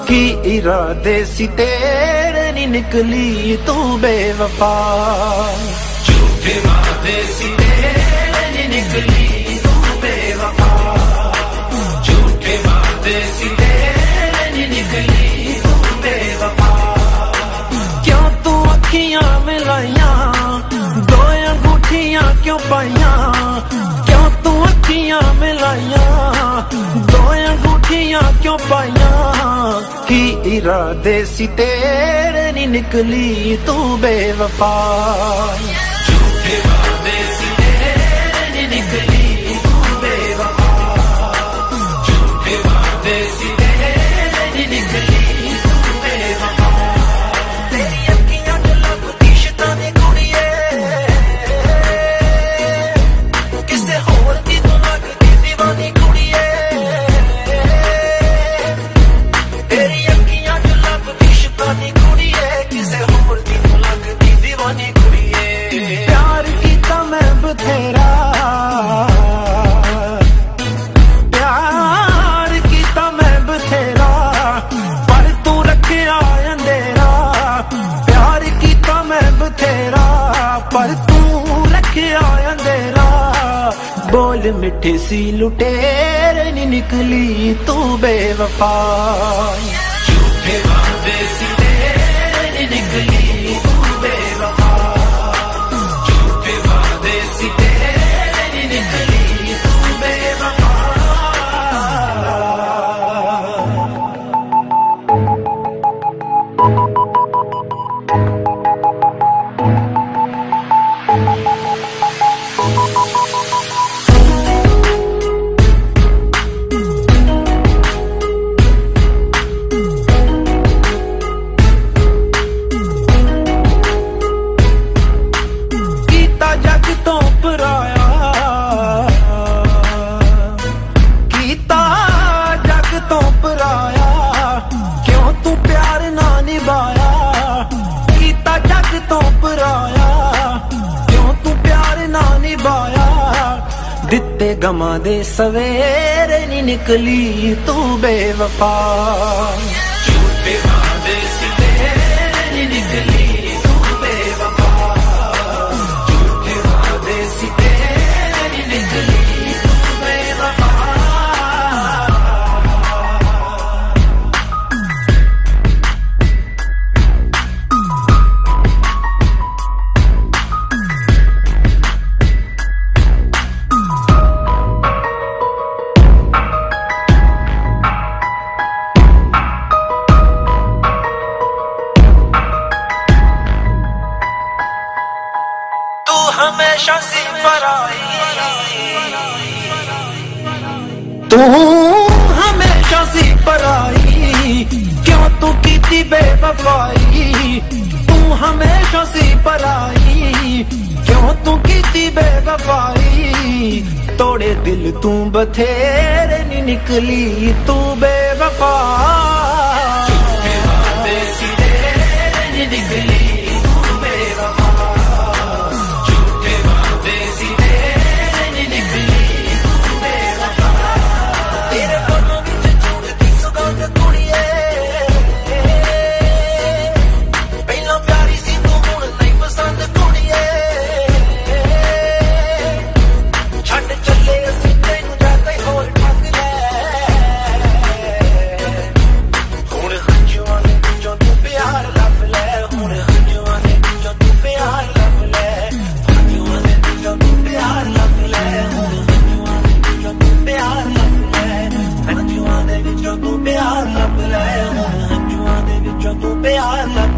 की इरादे सी तेरे नी निकली तू बेवफा, झूठे वादे सी तेरे नी निकली तू बेवफा, झूठे वादे सी तेरे नी निकली तू बेवफा। क्यों तू अखियां मिलाइया दो अंगूठियां क्यों पाइया, क्यों तू अखियां मिलाइया दो अंगूठियां क्यों पाइया, की इरादे सी तेरे नी निकली तू बेवफा, झूठे वादे सी तेरे नी निकली तू बेवफा, झूठे वादे सी तेरे नी निकली तू बेवफा। तेरी अखियां च लभदी शैतानी कुड़िए, किसे होर दी तू लगदी दीवानी कुड़िए, तेरी अखियां च लभदी शैतानी कुड़िए, किसे होर दी तू लगदी दीवानी कुड़िए। प्यार कीता मैं बथेरा, प्यार कीता मैं बथेरा, पर तू रखिया अंधेरा, प्यार कीता मैं बथेरा, पर तू रखिया अंधेरा। बोल मिठी सी लुटेरे नी निकली तू बेवफा, झूठे वादे सी तेरे नी निकली तू बेवफा, झूठे वादे सी तेरे नी निकली तू बेवफा। दिते गमा दे सवेरे नी निकली तू बेवफा, झूठे वादे सी तेरे नी निकली तू बेवफा, झूठे वादे सी तेरे नी निकली तू बेवफा। हमेशा सी पराई, तू हमेशा सी पराई, क्यों तू कीती बेवफाई, तू हमेशा सी पराई, क्यों तू कीती बेवफाई। तोड़े दिल तू बथेरे नी निकली तू बेवफा, झूठे वादे सी तेरे नी निकली तू बेवफा, प्यार लब ले, हंजुआं दे विचों तू प्यार लब